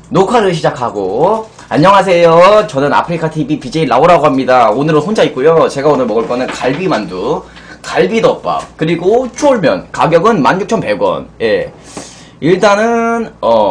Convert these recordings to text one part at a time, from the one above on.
녹화를 시작하고. 안녕하세요. 저는 아프리카TV BJ 라오라고 합니다. 오늘은 혼자 있고요. 제가 오늘 먹을 거는 갈비만두, 갈비덮밥, 그리고 쫄면. 가격은 16,100원. 예. 일단은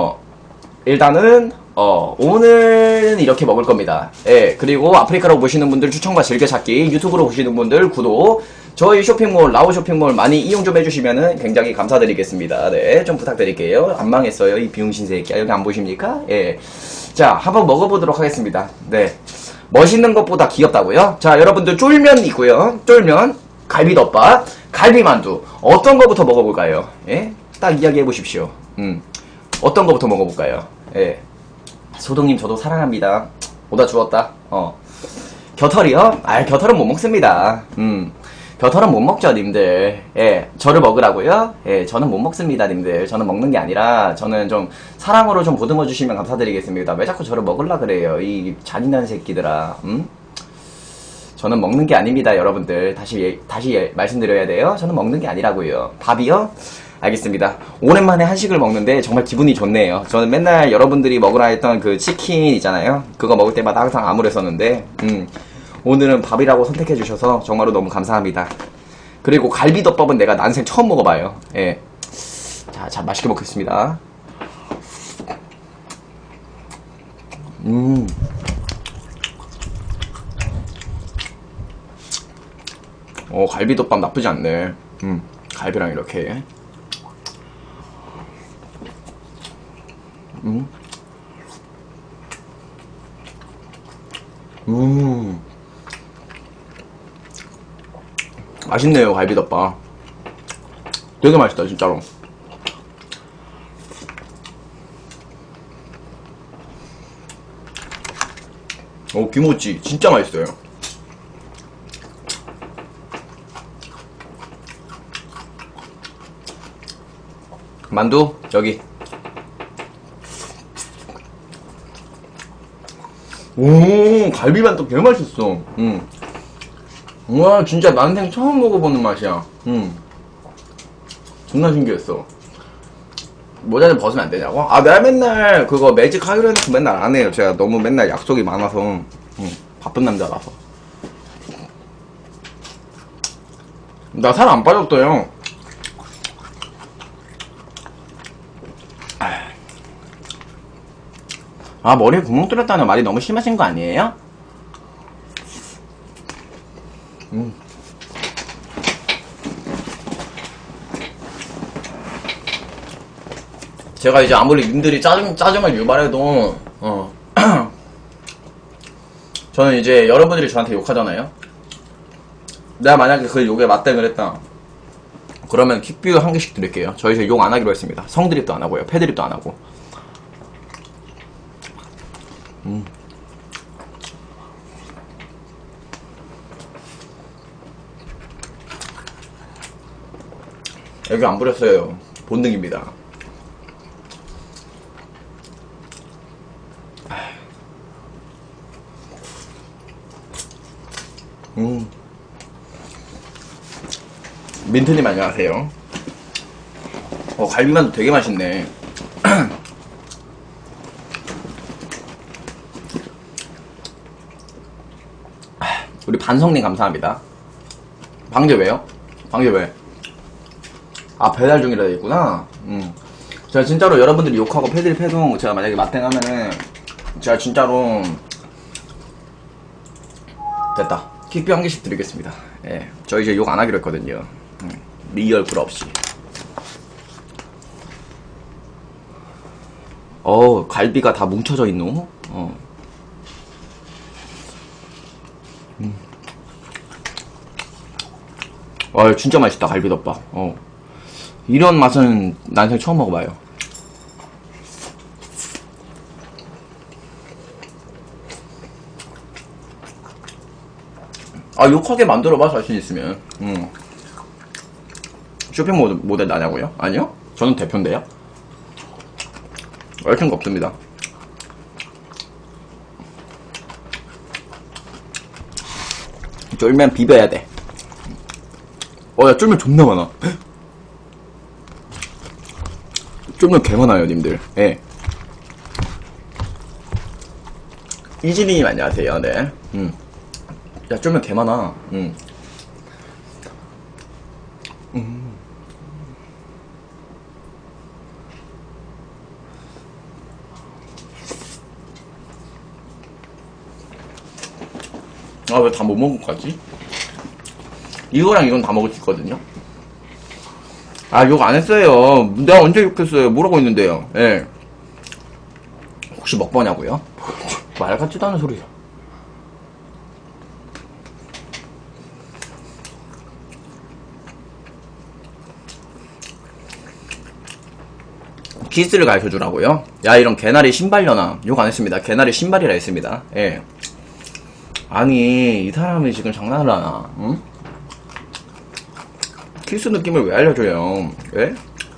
오늘은 이렇게 먹을 겁니다. 예. 그리고 아프리카로 보시는 분들 추천과 즐겨찾기, 유튜브로 보시는 분들 구독, 저희 쇼핑몰, 라오 쇼핑몰 많이 이용 좀 해주시면은 굉장히 감사드리겠습니다. 네, 좀 부탁드릴게요. 안 망했어요, 이 비용신 새끼야. 여기 안 보십니까? 예. 자, 한번 먹어보도록 하겠습니다. 네. 멋있는 것보다 귀엽다고요? 자, 여러분들 쫄면 있고요. 쫄면, 갈비덮밥, 갈비만두. 어떤 거부터 먹어볼까요? 예? 딱 이야기해 보십시오. 어떤 거부터 먹어볼까요? 예. 소동님, 저도 사랑합니다. 오다 주웠다. 겨털이요? 겨털은 못 먹습니다. 겨털은 못 먹죠, 님들. 예, 저를 먹으라고요? 예, 저는 못 먹습니다, 님들. 저는 먹는 게 아니라, 저는 좀, 사랑으로 좀 보듬어 주시면 감사드리겠습니다. 왜 자꾸 저를 먹으려 그래요? 이 잔인한 새끼들아, 저는 먹는 게 아닙니다, 여러분들. 다시 말씀드려야 돼요. 저는 먹는 게 아니라고요. 밥이요? 알겠습니다. 오랜만에 한식을 먹는데 정말 기분이 좋네요. 저는 맨날 여러분들이 먹으라 했던 그 치킨 있잖아요. 그거 먹을 때마다 항상 암울했었는데, 오늘은 밥이라고 선택해 주셔서 정말로 너무 감사합니다. 그리고 갈비덮밥은 내가 난생 처음 먹어봐요. 예. 자, 맛있게 먹겠습니다. 갈비덮밥 나쁘지 않네. 갈비랑 이렇게. 맛있네요, 갈비덮밥. 되게 맛있다, 진짜로. 김치 진짜 맛있어요. 만두 여기. 갈비만두 개 맛있어. 와, 진짜 난생 처음 먹어보는 맛이야. 존나 신기했어. 모자 좀 벗으면 안 되냐고? 내가 맨날 그거 매직 하기로 해놓고 맨날 안 해요. 제가 너무 맨날 약속이 많아서. 바쁜 남자라서. 나 살 안 빠졌어요. 머리에 구멍 뚫렸다는 말이 너무 심하신 거 아니에요? 제가 이제 아무리 님들이 짜증을 유발해도 저는 이제 여러분들이 저한테 욕하잖아요. 내가 만약에 그 욕에 맞대응을 했다 그러면 킥뷰 한 개씩 드릴게요. 저희 이제 욕 안 하기로 했습니다. 성드립도 안 하고요, 패드립도 안 하고. 여기 안 부렸어요. 본능입니다. 민트님 안녕하세요. 갈비만두 되게 맛있네. 우리 반성님 감사합니다. 방제 왜요? 방제 왜? 배달 중이라 했구나. 제가 진짜로 여러분들이 욕하고 패드립 해도 제가 만약에 맞탱하면은 제가 진짜로 됐다. 킥뷰 한 개씩 드리겠습니다. 예, 저 이제 욕 안 하기로 했거든요. 리얼 꿀 없이. 갈비가 다 뭉쳐져 있노? 진짜 맛있다, 갈비덮밥. 이런 맛은 난생 처음 먹어봐요. 욕하게 만들어봐, 자신 있으면. 쇼핑 모델 나냐고요? 아니요? 저는 대표인데요? 얽힌 거 없습니다. 쫄면 비벼야 돼. 야, 쫄면 존나 많아. 쫄면 개 많아요, 님들. 예. 이진이님 안녕하세요. 네. 야, 쫄면 개 많아. 아, 왜 다 못 먹을 거지? 이거랑 이건 다 먹을 수 있거든요? 아, 욕 안 했어요. 내가 언제 욕했어요? 뭐라고 했는데요? 예. 혹시 먹보냐고요? 말 같지도 않은 소리야. 키스를 가르쳐주라고요? 야, 이런 개나리 신발려나. 욕 안 했습니다. 개나리 신발이라 했습니다. 예. 아니, 이 사람이 지금 장난을 하나, 응? 키스 느낌을 왜 알려줘요? 왜?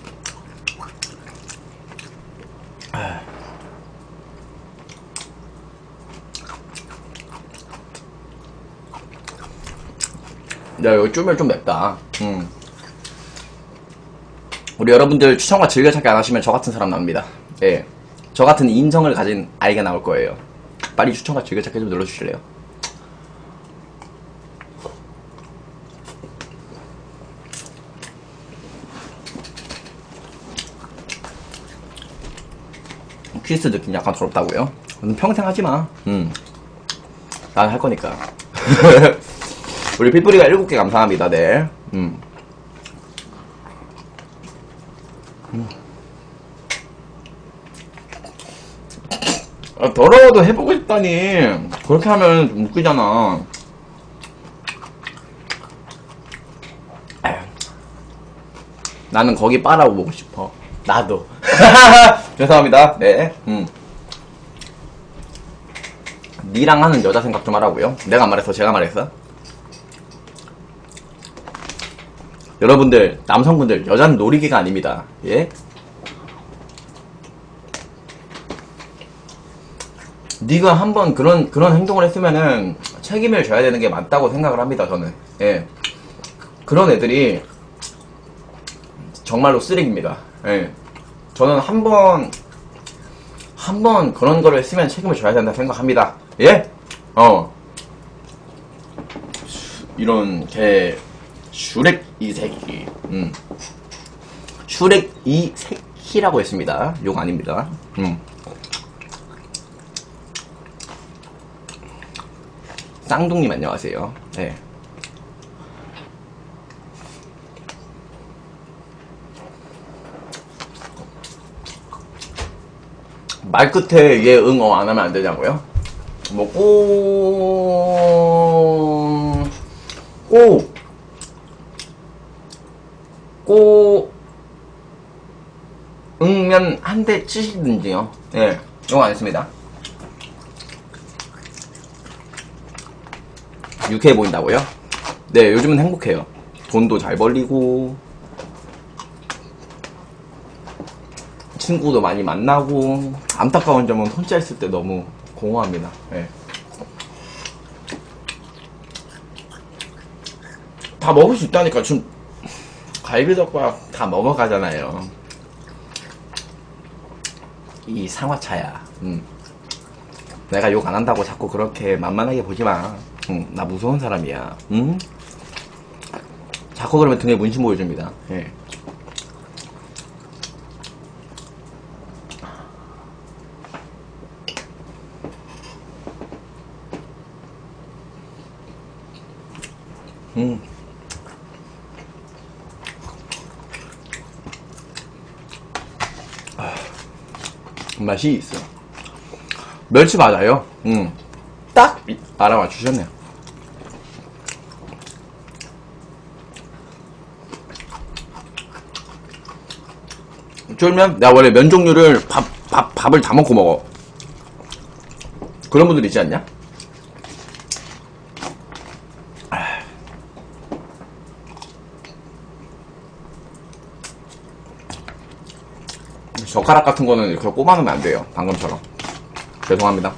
야, 여기 쫄면 좀 맵다. 우리 여러분들 추천과 즐겨찾기 안 하시면 저 같은 사람 나옵니다. 예. 저 같은 인성을 가진 아이가 나올 거예요. 빨리 추천과 즐겨찾기 좀 눌러주실래요? 퀴즈 느낌 약간 더럽다고요? 평생 하지마. 난 할 거니까. 우리 핏뿌리가 7개 감사합니다. 네. 아, 더러워도 해보고 싶다니. 그렇게 하면 좀 웃기잖아. 나는 거기 빠라고 보고 싶어. 나도. 죄송합니다. 네. 니랑 하는 여자 생각 좀 하라고요. 내가 안 말했어. 제가 말했어. 여러분들, 남성분들, 여자는 놀이기가 아닙니다. 예? 네가 한번 그런 행동을 했으면은 책임을 져야 되는 게 맞다고 생각을 합니다. 저는. 예. 그런 애들이 정말로 쓰레기입니다. 예. 저는 한 번 그런 거를 했으면 책임을 져야 된다 생각합니다. 예? 이런 슈렉 이 새끼. 슈렉 이 새끼라고 했습니다. 욕 아닙니다. 쌍둥님 안녕하세요. 네. 말 끝에 얘 응 어 안 하면 안 되냐고요? 뭐 응면 한 대 치시든지요. 예, 이거 안 했습니다. 유쾌해 보인다고요? 네, 요즘은 행복해요. 돈도 잘 벌리고 친구도 많이 만나고. 안타까운 점은 혼자 있을 때 너무 공허합니다. 예. 다 먹을 수 있다니까. 지금 갈비덮밥 다 먹어가잖아요. 이 상화차야. 내가 욕 안 한다고 자꾸 그렇게 만만하게 보지 마. 나 무서운 사람이야. 자꾸 그러면 등에 문신 보여줍니다. 예. 맛이 있어. 멸치 맞아요. 딱 알아맞 주셨네요. 쫄면? 내가 원래 면 종류를 밥을 다 먹고 먹어. 그런 분들 있지 않냐? 젓가락 같은 거는 이렇게 꼽아놓으면 안 돼요. 방금처럼. 죄송합니다.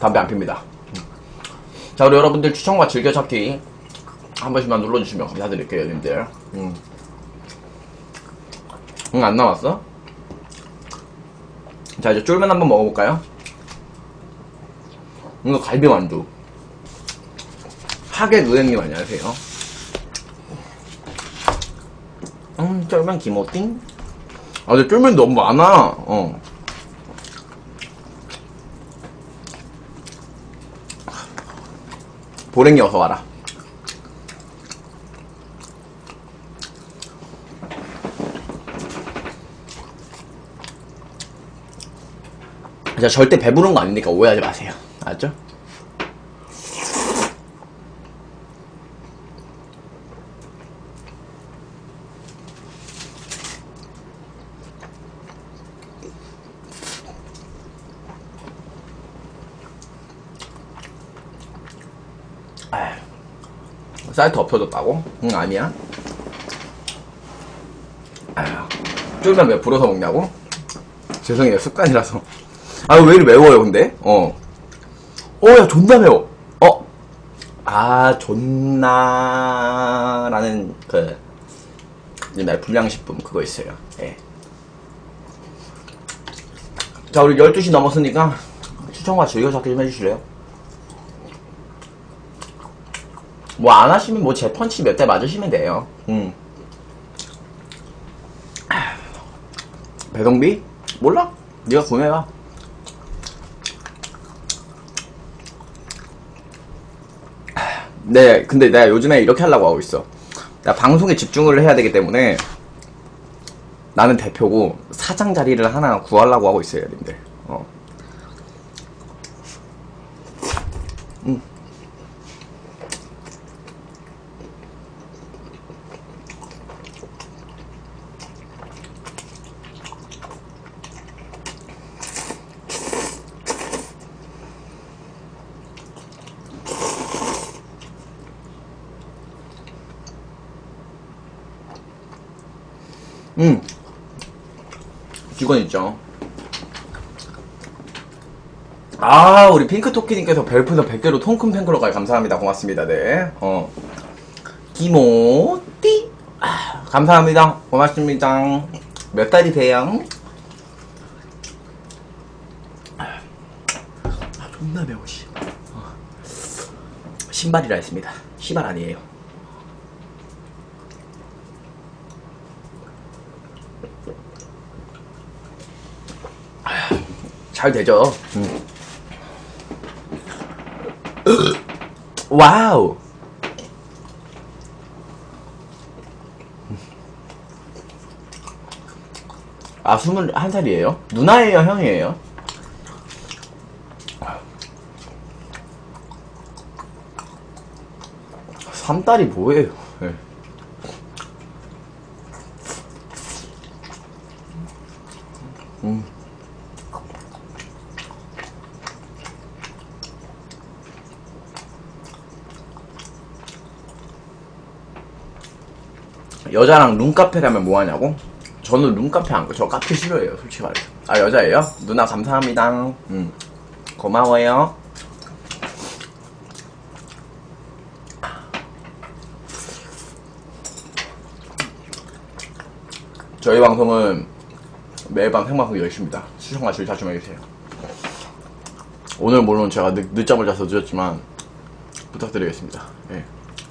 담배 안 핍니다. 자, 우리 여러분들 추천과 즐겨찾기 한 번씩만 눌러주시면 감사드릴게요, 님들. 안 남았어? 자, 이제 쫄면 한번 먹어볼까요? 이거 갈비만두. 하계 누에님 안녕하세요. 쫄면 기모띵? 아, 근데 쫄면 너무 많아. 보랭이 어서 와라. 자, 절대 배부른 거 아니니까 오해하지 마세요. 알았죠? 사이트 없어졌다고? 응, 아니야. 쫄면 왜 불어서 먹냐고? 죄송해요, 습관이라서. 아, 왜 이리 매워요, 근데? 야, 존나 매워. 존나라는, 옛날 불량식품 그거 있어요. 예. 자, 우리 12시 넘었으니까 추천과 즐겨찾기 좀 해주실래요? 뭐 안 하시면 뭐 제 펀치 몇 대 맞으시면 돼요. 배동비? 몰라? 네가 구매해봐. 네, 근데 내가 요즘에 이렇게 하려고 하고 있어. 나 방송에 집중을 해야 되기 때문에 나는 대표고 사장 자리를 하나 구하려고 하고 있어요, 여러분들. 직원 있죠. 우리 핑크토끼님께서 별풍선 100개로 통큰 팬클럽까지 감사합니다. 고맙습니다. 네. 기모띠. 감사합니다. 고맙습니다. 몇 달이세요? 존나 매워, 씨. 신발이라 했습니다. 시발 아니에요. 잘 되죠. 와우. 아, 21살이에요? 누나예요, 형이에요? 삼딸이 뭐예요? 네. 여자랑 룸카페 가면 뭐하냐고? 저는 룸카페 안 가. 저 카페 싫어해요, 솔직히 말해서. 여자예요? 누나 감사합니다. 고마워요. 저희 방송은 매일 밤 생방송 10시입니다. 시청과 즐겨 좀 해주세요. 오늘 물론 제가 늦잠을 자서 늦었지만 부탁드리겠습니다. 네.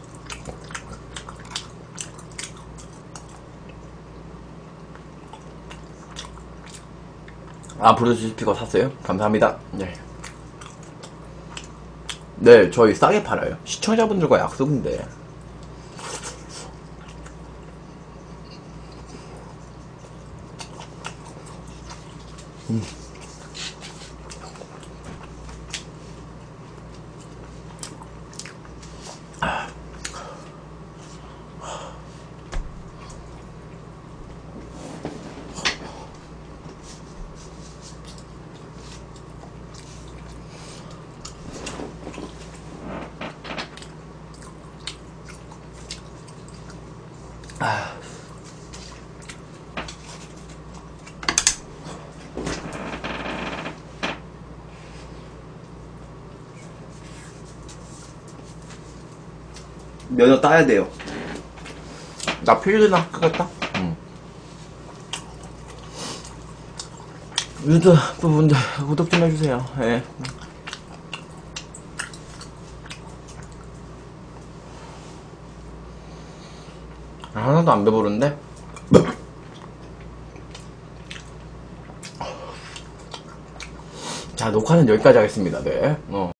브루투스 스피커 샀어요? 감사합니다. 네. 네, 저희 싸게 팔아요. 시청자분들과 약속인데. 면허 따야 돼요. 나 필드나 하겠다. 유튜브 분들 구독 좀 해주세요. 예. 하나도 안 배부른데? 자, 녹화는 여기까지 하겠습니다. 네.